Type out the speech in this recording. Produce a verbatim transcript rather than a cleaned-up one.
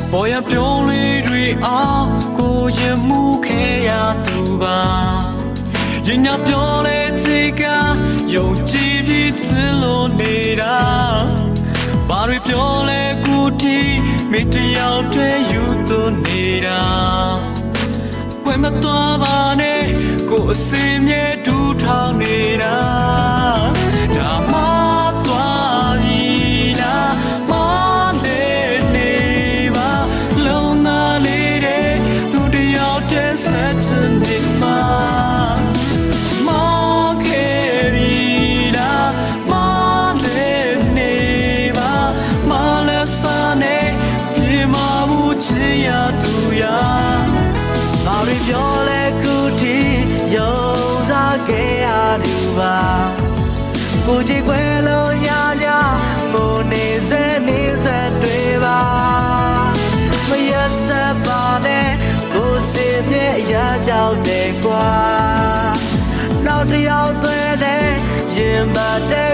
ပေါ်ရပြုံးလေးတွေအောင်ကိုရင်မှုခဲရသူပါရင်ညာပြောလဲချေကယုံကြည်ပြီးချစ်လို့နေတာဘာတွေပြောလဲကိုတီမင်းတယောက်တည်းယူသွနေတာကွယ်မသွားပါနဲ့ကိုအစင်မြဲဒူးထောင်နေတာဒါမှသွားပြီလားမလေးနေပါလုံးသားလေးတဲ့သူတယောက်တည်းဆက်ချင်နေမှာမောင်ခဲ့ပြီလားမလေးနေပါမလဲစားနေပြေမမှုချင်ရသူရဘာတွေပြောလဲခုထိယုံစားခဲ့ရသူပါကိုကြည်ခွဲလို့ရရငိုနေစေနေစေတွေ့ပါမရစပါနဲ့ကိုစင်နဲ့ရကြောက်တယ်ကွာနောက်တစ်ယောက်သွဲတဲ့ရင်ပတ်တဲ့